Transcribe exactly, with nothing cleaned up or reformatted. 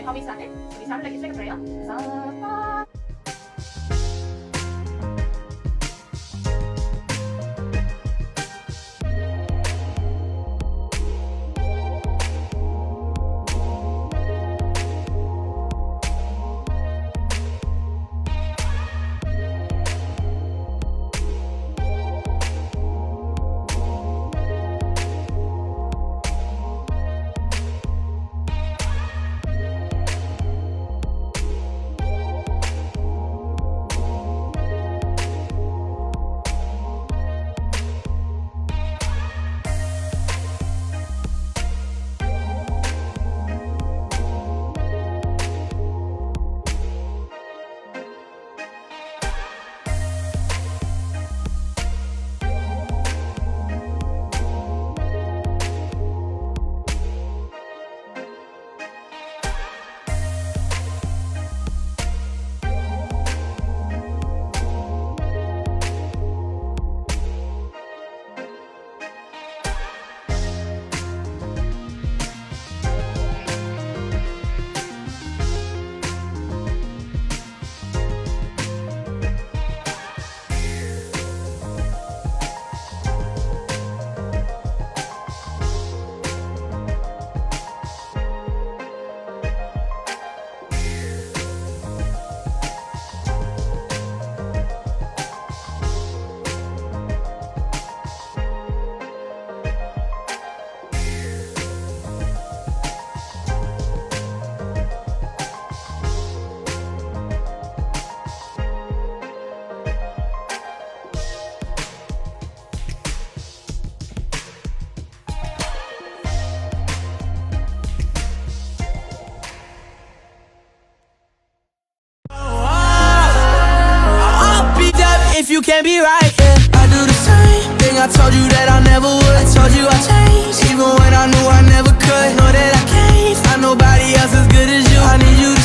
before we started. So we started like it's like a prayer. Sa-pa. If you can't be right, yeah, I do the same thing. I told you that I never would. I told you I changed, even when I knew I never could. Know that I can't find nobody else as good as you. I need you